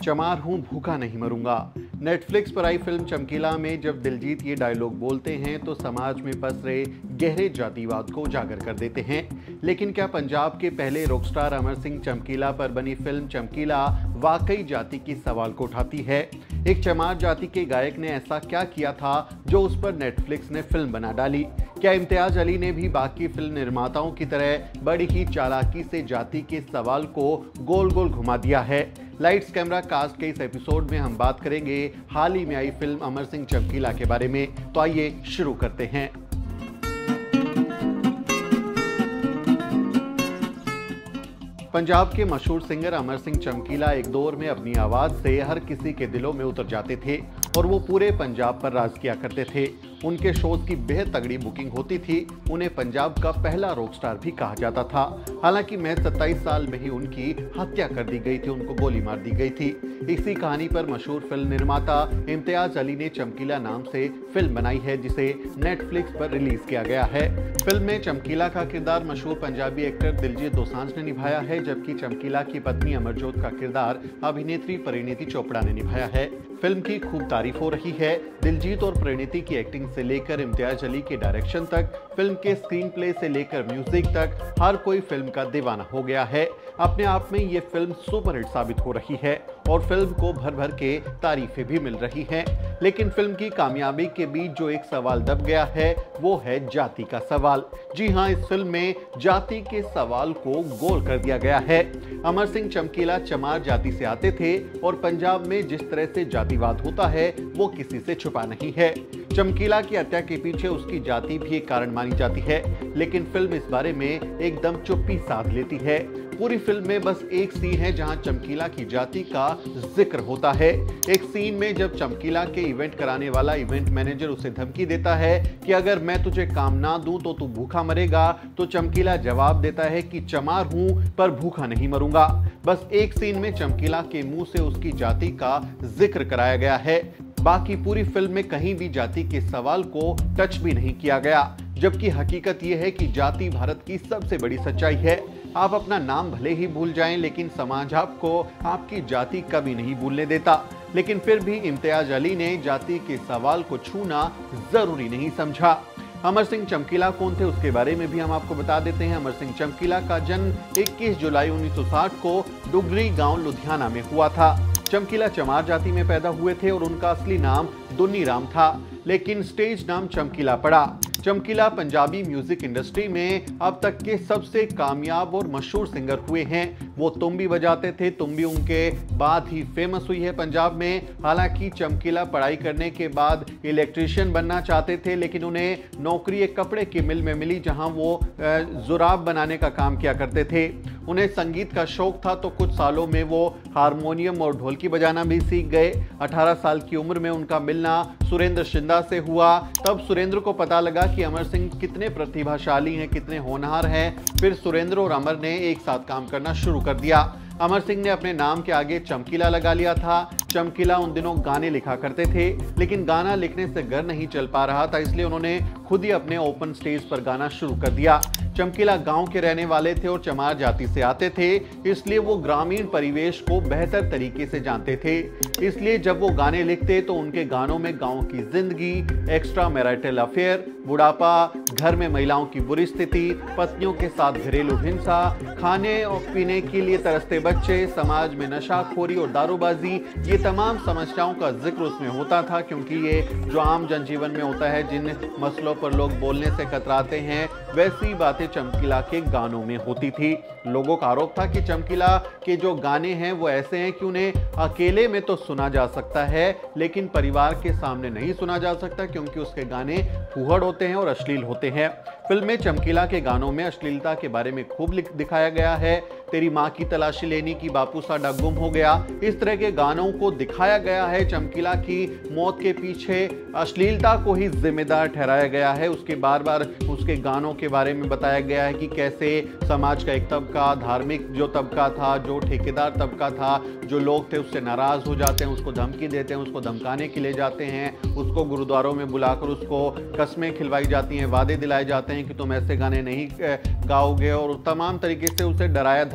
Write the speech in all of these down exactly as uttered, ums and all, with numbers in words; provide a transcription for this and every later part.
चमार हूं भूखा नहीं मरूंगा। नेटफ्लिक्स पर आई फिल्म चमकीला में जब दिलजीत ये डायलॉग बोलते हैं तो समाज में पसरे गहरे जातिवाद को उजागर कर देते हैं। लेकिन क्या पंजाब के पहले रॉकस्टार अमर सिंह चमकीला पर बनी फिल्म चमकीला वाकई जाति की सवाल को उठाती है? एक चमार जाति के गायक ने ऐसा क्या किया था जो उस पर नेटफ्लिक्स ने फिल्म बना डाली? क्या इम्तियाज अली ने भी बाकी फिल्म निर्माताओं की तरह बड़ी ही चालाकी से जाति के सवाल को गोल गोल घुमा दिया है? लाइट्स कैमरा कास्ट के इस एपिसोड में हम बात करेंगे हाल ही में आई फिल्म अमर सिंह चमकीला के बारे में। तो आइए शुरू करते हैं। पंजाब के मशहूर सिंगर अमर सिंह चमकीला एक दौर में अपनी आवाज से हर किसी के दिलों में उतर जाते थे और वो पूरे पंजाब पर राज किया करते थे। उनके शोज की बेहद तगड़ी बुकिंग होती थी। उन्हें पंजाब का पहला रॉकस्टार भी कहा जाता था। हालांकि महज सत्ताईस साल में ही उनकी हत्या कर दी गई थी, उनको गोली मार दी गई थी। इसी कहानी पर मशहूर फिल्म निर्माता इम्तियाज अली ने चमकीला नाम से फिल्म बनाई है, जिसे नेटफ्लिक्स पर रिलीज किया गया है। फिल्म में चमकीला का किरदार मशहूर पंजाबी एक्टर दिलजीत दोसांझ ने निभाया है, जबकि चमकीला की पत्नी अमरजोत का किरदार अभिनेत्री परिणीति चोपड़ा ने निभाया है। फिल्म की खूब तारीफ हो रही है। दिलजीत और परिणीति की एक्टिंग से लेकर इम्तियाज अली के डायरेक्शन तक, फिल्म के स्क्रीन प्ले से लेकर म्यूजिक तक हर कोई फिल्म का दीवाना हो गया है। अपने आप में ये फिल्म सुपरहिट साबित हो रही है और फिल्म को भर भर के तारीफें भी मिल रही हैं। लेकिन फिल्म की कामयाबी के बीच जो एक सवाल दब गया है वो है जाति का सवाल। जी हाँ, इस फिल्म में जाति के सवाल को गोल कर दिया गया है। अमर सिंह चमकीला चमार जाति से आते थे और पंजाब में जिस तरह से जातिवाद होता है वो किसी से छुपा नहीं है। चमकीला की हत्या के पीछे उसकी जाति भी एक कारण मानी जाती है, लेकिन फिल्म इस बारे में एकदम चुप्पी साध लेती है। पूरी फिल्म में बस एक सीन है जहां चमकीला की जाति का जिक्र होता है। एक सीन में जब चमकीला के इवेंट कराने वाला इवेंट मैनेजर उसे धमकी देता है कि अगर मैं तुझे काम ना दूं तो तू भूखा मरेगा, तो चमकीला जवाब देता है कि चमार हूं पर भूखा नहीं मरूंगा। बस एक सीन में चमकीला के मुंह से उसकी जाति का जिक्र कराया गया है। बाकी पूरी फिल्म में कहीं भी जाति के सवाल को टच भी नहीं किया गया, जबकि हकीकत यह है कि जाति भारत की सबसे बड़ी सच्चाई है। आप अपना नाम भले ही भूल जाएं, लेकिन समाज आपको आपकी जाति कभी नहीं भूलने देता। लेकिन फिर भी इम्तियाज अली ने जाति के सवाल को छूना जरूरी नहीं समझा। अमर सिंह चमकीला कौन थे उसके बारे में भी हम आपको बता देते हैं। अमर सिंह चमकीला का जन्म इक्कीस जुलाई उन्नीस सौ साठ को डुगरी गांव लुधियाना में हुआ था। चमकीला चमार जाति में पैदा हुए थे और उनका असली नाम दुन्नी राम था, लेकिन स्टेज नाम चमकीला पड़ा। चमकीला पंजाबी म्यूजिक इंडस्ट्री में अब तक के सबसे कामयाब और मशहूर सिंगर हुए हैं। वो तुम्बी बजाते थे, तुम्बी उनके बाद ही फेमस हुई है पंजाब में। हालांकि चमकीला पढ़ाई करने के बाद इलेक्ट्रीशियन बनना चाहते थे, लेकिन उन्हें नौकरी एक कपड़े की मिल में मिली जहां वो जुराब बनाने का काम किया करते थे। उन्हें संगीत का शौक था तो कुछ सालों में वो हारमोनियम और ढोलकी बजाना भी सीख गए। अठारह साल की उम्र में उनका मिलना सुरेंद्र शिंदा से हुआ। तब सुरेंद्र को पता लगा कि अमर सिंह कितने प्रतिभाशाली हैं, कितने होनहार हैं। फिर सुरेंद्र और अमर ने एक साथ काम करना शुरू कर दिया। अमर सिंह ने अपने नाम के आगे चमकीला लगा लिया था। चमकीला उन दिनों गाने लिखा करते थे, लेकिन गाना लिखने से घर नहीं चल पा रहा था, इसलिए उन्होंने खुद ही अपने ओपन स्टेज पर गाना शुरू कर दिया। चमकीला गांव के रहने वाले थे और चमार जाति से आते थे, इसलिए वो ग्रामीण परिवेश को बेहतर तरीके से जानते थे। इसलिए जब वो गाने लिखते तो उनके गानों में गांव की जिंदगी, एक्स्ट्रा मैरिटल अफेयर, बुढ़ापा, घर में महिलाओं की बुरी स्थिति, पत्नियों के साथ घरेलू हिंसा, खाने और पीने के लिए तरसते बच्चे, समाज में नशाखोरी और दारूबाजी, ये तमाम समस्याओं का जिक्र उसमें होता था। क्योंकि ये जो आम जनजीवन में होता है, जिन मसलों पर लोग बोलने से कतराते हैं, वैसी बातें चमकीला के गानों में होती थी। लोगों का आरोप था कि चमकीला के जो गाने हैं वो ऐसे हैं कि उन्हें अकेले में तो सुना जा सकता है, लेकिन परिवार के सामने नहीं सुना जा सकता, क्योंकि उसके गाने फूहड़ होते हैं और अश्लील होते हैं। फिल्म में चमकीला के गानों में अश्लीलता के बारे में खूब दिखाया गया है। तेरी माँ की तलाशी लेनी की बापू साडा गुम हो गया, इस तरह के गानों को दिखाया गया है। चमकीला की मौत के पीछे अश्लीलता को ही जिम्मेदार ठहराया गया है। उसके बार बार उसके गानों के बारे में बताया गया है कि कैसे समाज का एक तबका, धार्मिक जो तबका था, जो ठेकेदार तबका था, जो लोग थे उससे नाराज हो जाते हैं, उसको धमकी देते हैं, उसको धमकाने के लिए जाते हैं, उसको गुरुद्वारों में बुलाकर उसको कस्में खिलवाई जाती हैं, वादे दिलाए जाते हैं कि तुम ऐसे गाने नहीं गाओगे, और तमाम तरीके से उसे डराया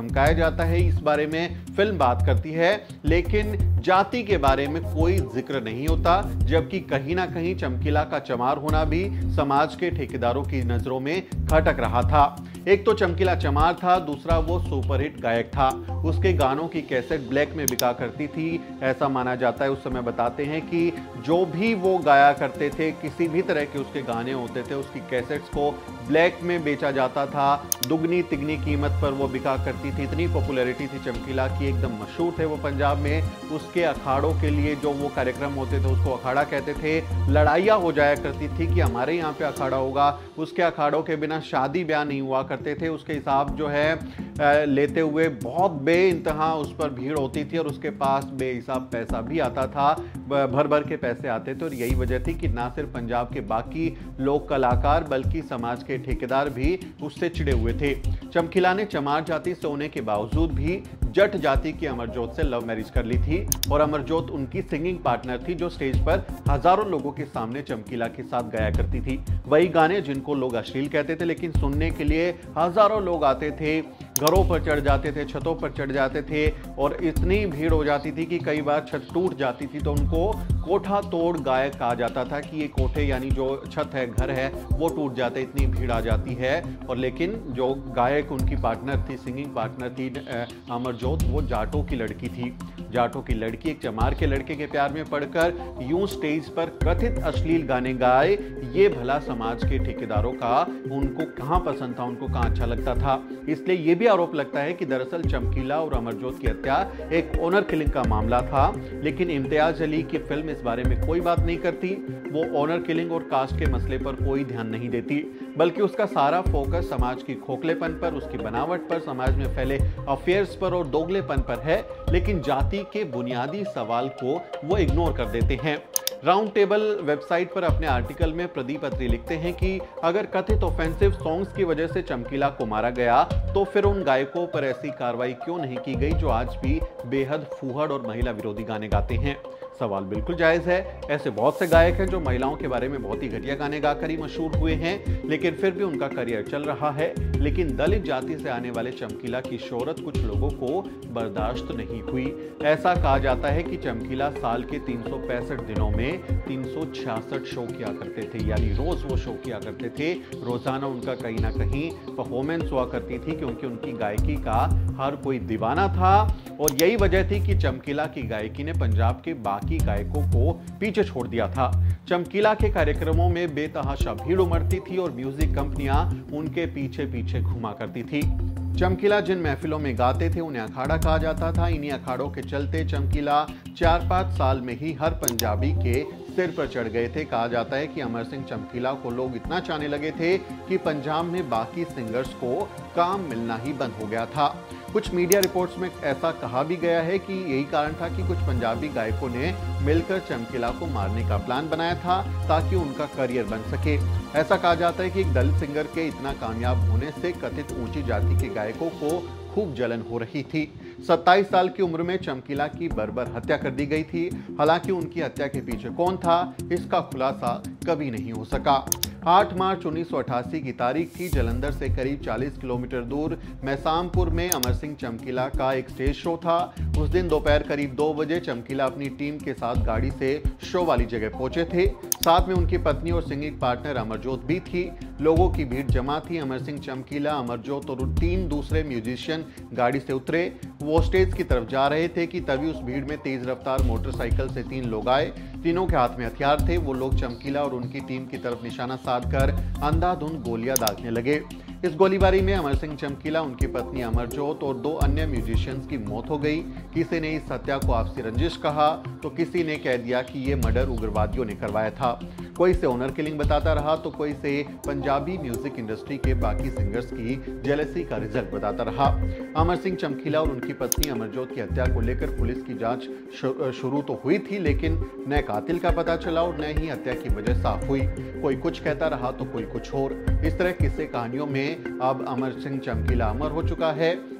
धमकाया जाता है, इस बारे में फिल्म बात करती है, लेकिन जाति के बारे में कोई जिक्र नहीं होता। जबकि कहीं ना कहीं चमकीला का चमार होना भी समाज के ठेकेदारों की नजरों में खटक रहा था। एक तो चमकीला चमार था, दूसरा वो सुपरहिट गायक था। उसके गानों की कैसेट ब्लैक में बिका करती थी, ऐसा माना जाता है। उस समय बताते हैं कि जो भी वो गाया करते थे, किसी भी तरह के उसके गाने होते थे, उसकी कैसेट्स को ब्लैक में बेचा जाता था, दुगनी तिगनी कीमत पर वो बिका करती थी। इतनी पॉपुलैरिटी थी चमकीला की, एकदम मशहूर थे वो पंजाब में। उसके अखाड़ों के लिए जो वो कार्यक्रम होते थे उसको अखाड़ा कहते थे। लड़ाइयाँ हो जाया करती थी कि हमारे यहाँ पे अखाड़ा होगा। उसके अखाड़ों के बिना शादी ब्याह नहीं हुआ करते थे। उसके हिसाब जो है लेते हुए बहुत बेइंतहा उस पर भीड़ होती थी और उसके पास बेहिसाब पैसा भी आता था, भर भर के पैसे आते थे। और यही वजह थी कि ना सिर्फ पंजाब के बाकी लोक कलाकार बल्कि समाज के ठेकेदार भी उससे चिढ़े हुए थे। चमकीला ने चमार जाति से होने के बावजूद भी जट जाति की अमरजोत से लव मैरिज कर ली थी और अमरजोत उनकी सिंगिंग पार्टनर थी, जो स्टेज पर हजारों लोगों के सामने चमकीला के साथ गाया करती थी। वही गाने जिनको लोग अश्लील कहते थे, लेकिन सुनने के लिए हजारों लोग आते थे, घरों पर चढ़ जाते थे, छतों पर चढ़ जाते थे और इतनी भीड़ हो जाती थी कि कई बार छत टूट जाती थी तो उनको कोठा तोड़ गायक कहा जाता था कि ये कोठे यानी जो छत है, घर है, वो टूट जाते, इतनी भीड़ आ जाती है। और लेकिन जो गायक उनकी पार्टनर थी, सिंगिंग पार्टनर थी अमरजोत, वो जाटों की लड़की थी। जाटों की लड़की एक चमार के लड़के के प्यार में पड़कर यूं स्टेज पर कथित अश्लील गाने गाए, ये भला समाज के ठेकेदारों का उनको कहां पसंद था, उनको कहां अच्छा लगता था। इसलिए ये भी आरोप लगता है कि दरअसल चमकीला और अमरजोत की हत्या एक ऑनर किलिंग का मामला था, लेकिन इम्तियाज अली की फिल्म इस बारे में कोई बात नहीं करती। वो ऑनर किलिंग और कास्ट के मसले पर कोई ध्यान नहीं देती, बल्कि उसका सारा फोकस समाज की खोखलेपन पर, उसकी बनावट पर, समाज में फैले अफेयर्स पर और दोगलेपन पर है। लेकिन जाति के बुनियादी सवाल को वो इग्नोर कर देते हैं। राउंड टेबल वेबसाइट पर अपने आर्टिकल में प्रदीप अत्री लिखते हैं कि अगर कथित ऑफेंसिव सॉन्ग्स की वजह से चमकीला को मारा गया तो फिर उन गायकों पर ऐसी कार्रवाई क्यों नहीं की गई जो आज भी बेहद फूहड़ और महिला विरोधी गाने गाते हैं। सवाल बिल्कुल जायज है। ऐसे बहुत से गायक हैं जो महिलाओं के बारे में बहुत ही घटिया गाने गाकर ही मशहूर हुए हैं, लेकिन फिर भी उनका करियर चल रहा है। लेकिन दलित जाति से आने वाले चमकीला की शोहरत कुछ लोगों को बर्दाश्त नहीं हुई। ऐसा कहा जाता है कि चमकीला साल के तीन सौ पैंसठ दिनों में तीन सौ छियासठ शो किया करते थे, यानी रोज वो शो किया करते थे। रोजाना उनका कहीं ना कहीं परफॉर्मेंस हुआ करती थी, क्योंकि उनकी गायकी का हर कोई दीवाना था। और यही वजह थी कि चमकीला की गायकी ने पंजाब के बाकी गायकों को पीछे छोड़ दिया था। चमकीला के कार्यक्रमों में बेतहाशा भीड़ उमड़ती थी और म्यूजिक कंपनियां उनके पीछे पीछे घुमा करती थी। चमकीला जिन महफिलों में गाते थे उन्हें अखाड़ा कहा जाता था। इन्हीं अखाड़ों के चलते चमकीला चार पांच साल में ही हर पंजाबी के सिर पर चढ़ गए थे। कहा जाता है कि अमर सिंह चमकीला को लोग इतना चाहने लगे थे कि पंजाब में बाकी सिंगर्स को काम मिलना ही बंद हो गया था। कुछ मीडिया रिपोर्ट्स में ऐसा कहा भी गया है कि यही कारण था कि कुछ पंजाबी गायकों ने मिलकर चमकीला को मारने का प्लान बनाया था ताकि उनका करियर बन सके। ऐसा कहा जाता है कि एक दलित सिंगर के इतना कामयाब होने से कथित ऊंची जाति के गायकों को खूब जलन हो रही थी। सत्ताईस साल की उम्र में चमकीला की बर्बर हत्या कर दी गई थी। हालांकि उनकी हत्या के पीछे कौन था, इसका खुलासा कभी नहीं हो सका। आठ मार्च उन्नीस सौ अठासी की तारीख थी। जालंधर से करीब चालीस किलोमीटर दूर मैसामपुर में अमर सिंह चमकीला का एक स्टेज शो था। उस दिन दोपहर करीब दो बजे चमकीला अपनी टीम के साथ गाड़ी से शो वाली जगह पहुंचे थे। साथ में उनकी पत्नी और सिंगिंग पार्टनर अमरजोत भी थी। लोगों की भीड़ जमा थी। अमर सिंह चमकीला, अमरजोत और तीन दूसरे म्यूजिशियन गाड़ी से उतरे। वो स्टेज की तरफ जा रहे थे कि तभी उस भीड़ में तेज रफ्तार मोटरसाइकिल से तीन लोग आए। तीनों के हाथ में हथियार थे। वो लोग चमकीला और उनकी टीम की तरफ निशाना साधकर अंधाधुंध गोलियां दागने लगे। इस गोलीबारी में अमर सिंह चमकीला, उनकी पत्नी अमरजोत और दो अन्य म्यूजिशियंस की मौत हो गई। किसी ने इस हत्या को आपसी रंजिश कहा तो किसी ने कह दिया कि ये मर्डर उग्रवादियों ने करवाया था। कोई से ऑनर किलिंग बताता रहा तो कोई से पंजाबी म्यूजिक इंडस्ट्री के बाकी सिंगर्स की जेलसी का रिजल्ट बताता रहा। अमर सिंह चमकीला और उनकी पत्नी अमरजोत की हत्या को लेकर पुलिस की जांच शुरू तो हुई थी, लेकिन न कातिल का पता चला और न ही हत्या की वजह साफ हुई। कोई कुछ कहता रहा तो कोई कुछ और। इस तरह किस्से कहानियों में अब अमर सिंह चमकीला अमर हो चुका है,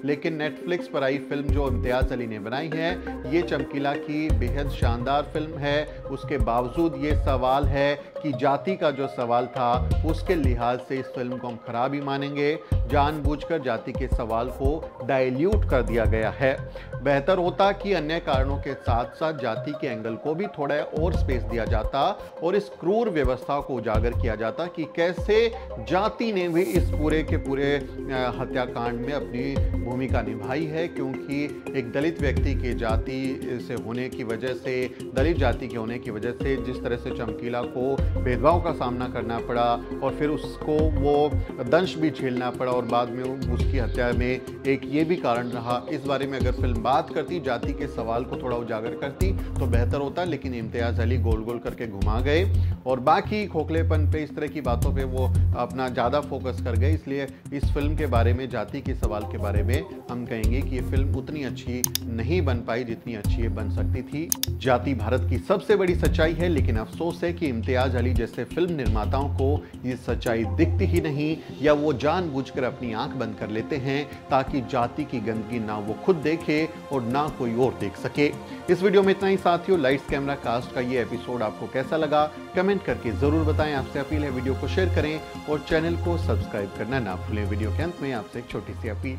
लेकिन नेटफ्लिक्स पर आई फिल्म जो इम्तियाज अली ने बनाई है ये चमकीला की बेहद शानदार फिल्म है। उसके बावजूद ये सवाल है कि जाति का जो सवाल था उसके लिहाज से इस फिल्म को हम खराब ही मानेंगे। जानबूझकर जाति के सवाल को डाइल्यूट कर दिया गया है। बेहतर होता कि अन्य कारणों के साथ साथ जाति के एंगल को भी थोड़ा और स्पेस दिया जाता और इस क्रूर व्यवस्था को उजागर किया जाता कि कैसे जाति ने भी इस पूरे के पूरे हत्याकांड में अपनी भूमिका निभाई है, क्योंकि एक दलित व्यक्ति की जाति से होने की वजह से, दलित जाति के होने की वजह से जिस तरह से चमकीला को भेदभाव का सामना करना पड़ा और फिर उसको वो दंश भी झेलना पड़ा और बाद में उसकी हत्या में एक ये भी कारण रहा। इस बारे में अगर फिल्म बात करती, जाति के सवाल को थोड़ा उजागर करती तो बेहतर होता, लेकिन इम्तियाज अली गोल गोल करके घुमा गए और बाकी खोखलेपन पे, इस तरह की बातों पे वो अपना ज़्यादा फोकस कर गए। इसलिए इस फिल्म के बारे में, जाति के सवाल के बारे में हम कहेंगे कि ये फिल्म उतनी अच्छी नहीं बन पाई जितनी अच्छी ये बन सकती थी। जाति भारत की सबसे बड़ी सच्चाई है, लेकिन अफसोस है कि इम्तियाज अली जैसे फिल्म निर्माताओं को ये सच्चाई दिखती ही नहीं, या वो जानबूझकर अपनी आंख बंद कर लेते हैं ताकि जाति की गंदगी ना वो खुद देखे और ना कोई और देख सके। इस वीडियो में इतना ही साथियों। लाइट्स कैमरा कास्ट का ये एपिसोड आपको कैसा लगा कमेंट करके जरूर बताएं। आपसे अपील है वीडियो को शेयर करें और चैनल को सब्सक्राइब करना ना भूलें। वीडियो के अंत में आपसे एक छोटी सी अपील।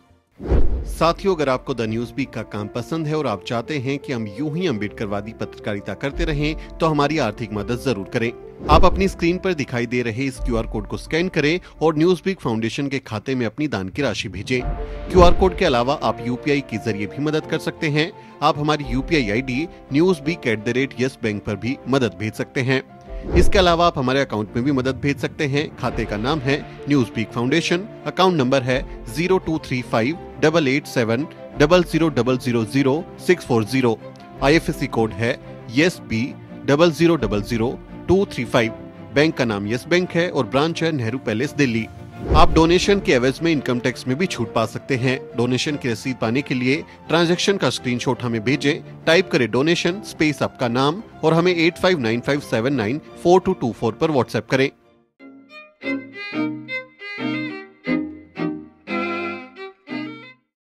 साथियों, अगर आपको द न्यूज़ वीक का काम पसंद है और आप चाहते हैं कि हम यूं ही अम्बेडकरवादी पत्रकारिता करते रहें तो हमारी आर्थिक मदद जरूर करें। आप अपनी स्क्रीन पर दिखाई दे रहे इस क्यूआर कोड को स्कैन करें और न्यूज़ वीक फाउंडेशन के खाते में अपनी दान की राशि भेजें। क्यूआर कोड के अलावा आप यूपीआई के जरिए भी मदद कर सकते हैं। आप हमारी UPI ID Newsweek at the rate Yes Bank पर भी मदद भेज सकते हैं। इसके अलावा आप हमारे अकाउंट में भी मदद भेज सकते हैं। खाते का नाम है Newsweek foundation, account number है zero two three five double eight seven double zero double zero zero six four zero. IFSC code है yes B double zero double zero two three five. Bank का नाम yes bank है और branch है Nehru palace Delhi. आप donation के एवज में इनकम टैक्स में भी छूट पा सकते हैं। डोनेशन की रसीद पाने के लिए ट्रांजैक्शन का स्क्रीनशॉट हमें भेजें। टाइप करें डोनेशन स्पेस आपका नाम और हमें eight five nine five seven nine four two two four पर व्हाट्सएप करें।